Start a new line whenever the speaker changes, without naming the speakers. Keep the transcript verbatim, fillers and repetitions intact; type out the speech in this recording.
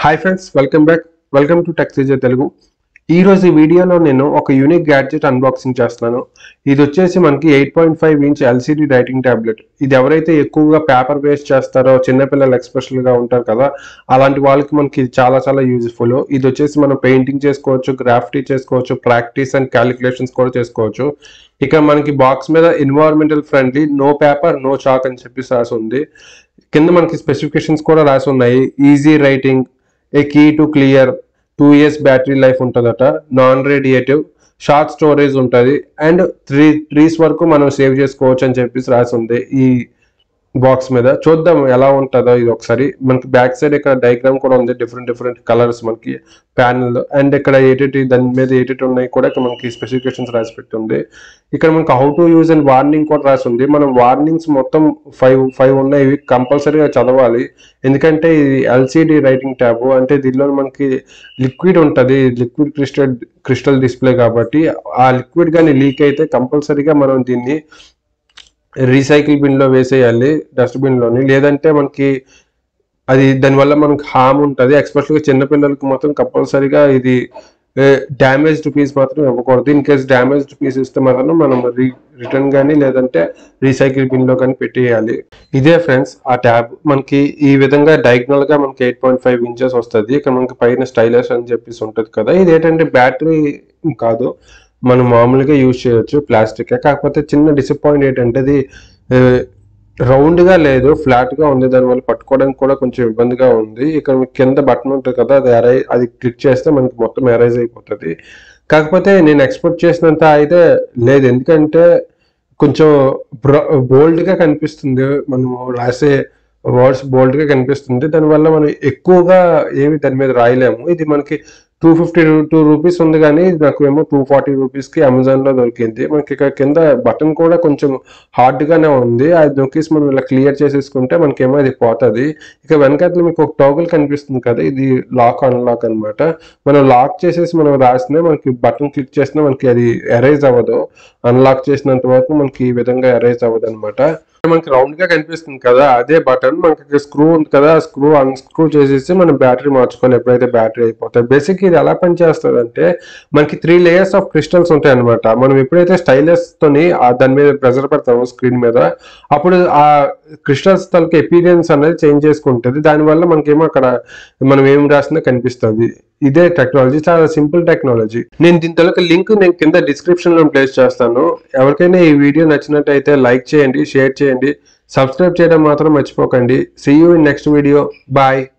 Hi friends, welcome back. Welcome to Teja Telugu. ఈ రోజు ఈ వీడియోలో నేను ఒక యూనిక్ గ్యాడ్జెట్ అన్బాక్సింగ్ చేస్తున్నాను. ఇది వచ్చేసి మనకి eight point five inch LCD writing tablet. ఇది ఎవరైతే ఎక్కువగా పేపర్ వేస్ట్ చేస్తారో చిన్నపిల్లలు ఎక్స్పెషల్ గా ఉంటారు కదా, అలాంటి వాళ్ళకి మనకి చాలా చాలా యూజ్ఫుల్. ఇది వచ్చేసి మనం పెయింటింగ్ చేసుకోవచ్చు, గ్రాఫిటీ చేసుకోవచ్చు, ప్రాక్టీస్ అండ్ క్యాలిక్యులేషన్స్ కూడా చేసుకోవచ్చు. ఇక మనకి బాక్స్ మీద environmental friendly, no paper no chalk అని చెప్పి రాసి ఉంది. కింద మనకి స్పెసిఫికేషన్స్ కూడా రాసి ఉన్నాయి. Easy writing, a key to clear, two years battery life ఉంటుందట, నాన్ రేడియేటివ్, షార్ట్ స్టోరేజ్ ఉంటుంది, అండ్ త్రీ ట్రీస్ వరకు మనం సేవ్ చేసుకోవచ్చు అని చెప్పేసి రాసి ఉంది ఈ బాక్స్ మీద. చూద్దాం ఎలా ఉంటుందో ఇది ఒకసారి. మనకి బ్యాక్ సైడ్ ఇక్కడ డయాగ్రామ్ కూడా ఉంది, డిఫరెంట్ డిఫరెంట్ కలర్స్ మనకి ప్యానల్, అండ్ ఇక్కడ ఎయిటీ దాని మీద ఎయిటీ ఉన్నాయి కూడా ఇక్కడ మనకి స్పెసిఫికేషన్స్ రాసి పెట్టి ఉంది. ఇక్కడ మనకి how to use and warning కూడా రాసి ఉంది. మనం వార్నింగ్స్ మొత్తం ఫైవ్ ఫైవ్ ఉన్నాయి, ఇవి కంపల్సరీగా చదవాలి. ఎందుకంటే ఇది ఎల్సిడి రైటింగ్ ట్యాబ్, అంటే దీనిలో మనకి లిక్విడ్ ఉంటుంది, లిక్విడ్ క్రిస్టల్ క్రిస్టల్ డిస్ప్లే కాబట్టి ఆ లిక్విడ్ కానీ లీక్ అయితే కంపల్సరీగా మనం దీన్ని రీసైకిల్ బిన్ లో వేసేయాలి, డస్ట్బిన్ లోని. లేదంటే మనకి అది దానివల్ల మనకి హామ్ ఉంటుంది. ఎక్స్పెషల్గా చిన్నపిల్లలకి మాత్రం కంపల్సరీగా ఇది డ్యామేజ్డ్ పీస్ మాత్రం ఇవ్వకూడదు. ఇన్ కేస్ డ్యామేజ్డ్ పీస్ ఇస్తే మాత్రం మనం రీ రిటర్న్ కానీ లేదంటే రీసైకిల్ బిన్ లో కానీ పెట్టేయాలి. ఇదే ఫ్రెండ్స్ ఆ ట్యాబ్. మనకి ఈ విధంగా డయాగ్నల్ గా మనకి ఎయిట్ పాయింట్ ఫైవ్ ఇంచెస్ వస్తుంది. ఇక్కడ మనకి పైన స్టైలస్ అని చెప్పేసి ఉంటుంది కదా. ఇది ఏంటంటే బ్యాటరీ కాదు, మనం మామూలుగా యూజ్ చేయొచ్చు, ప్లాస్టిక్. కాకపోతే చిన్న డిసప్పాయింట్ ఏంటంటే అది రౌండ్ గా లేదు, ఫ్లాట్ గా ఉంది. దానివల్ల పట్టుకోవడానికి కూడా కొంచెం ఇబ్బందిగా ఉంది. ఇక్కడ కింద బటన్ ఉంటుంది కదా, అది అరై అది క్లిక్ చేస్తే మనకి మొత్తం ఎరైజ్ అయిపోతుంది. కాకపోతే నేను ఎక్స్పెక్ట్ చేసినంత అయితే లేదు, ఎందుకంటే కొంచెం బోల్డ్ గా కనిపిస్తుంది, మనము రాసే వర్డ్స్ బోల్డ్ గా కనిపిస్తుంది. దానివల్ల మనం ఎక్కువగా ఏమి దాని మీద రాయలేము. ఇది మనకి టూ ఫిఫ్టీ టూ రూపీస్ ఉంది, కానీ నాకు ఏమో టూ ఫార్టీ రూపీస్ కి అమెజాన్ లో దొరికింది. మనకి ఇక్కడ కింద బటన్ కూడా కొంచెం హార్డ్ గానే ఉంది, అది నొక్కేసి మనం ఇలా క్లియర్ చేసేసుకుంటే మనకేమో అది పోతుంది. ఇక వెనకాల మీకు ఒక టోగుల్ కనిపిస్తుంది కదా, ఇది లాక్ అన్లాక్ అనమాట. మనం లాక్ చేసేసి మనం రాసినా మనకి బటన్ క్లిక్ చేసినా మనకి అది ఎరైజ్ అవ్వదు. అన్లాక్ చేసినంత వరకు మనకి ఈ విధంగా ఎరైజ్ అవ్వదు అనమాట. మనకి రౌండ్ గా కనిపిస్తుంది కదా, అదే బటన్. మనకి స్క్రూ ఉంది కదా, ఆ స్క్రూ అన్స్క్రూ చేసేసి మనం బ్యాటరీ మార్చుకోవాలి ఎప్పుడైతే బ్యాటరీ అయిపోతాయి. బేసిక్ ఇది ఎలా పనిచేస్తుంది అంటే మనకి త్రీ లేయర్స్ ఆఫ్ క్రిస్టల్స్ ఉంటాయి అనమాట. మనం ఎప్పుడైతే స్టైలస్ తోని దాని మీద ప్రెజర్ పెడతామో స్క్రీన్ మీద, అప్పుడు ఆ క్రిస్టల్స్ తలకి ఎపీరియన్స్ అనేది చేంజ్ చేసుకుంటుంది. దానివల్ల మనకేమో అక్కడ మనం ఏం రాసినా కనిపిస్తుంది. ఇదే టెక్నాలజీ, చాలా సింపుల్ టెక్నాలజీ. నేను దీని తలక లింక్ నేను కింద డిస్క్రిప్షన్ లో ప్లేస్ చేస్తాను. ఎవరికైనా ఈ వీడియో నచ్చినట్టయితే లైక్ చేయండి, షేర్ చేయండి, సబ్స్క్రైబ్ చేయడం మాత్రం మర్చిపోకండి. See you in next video. Bye.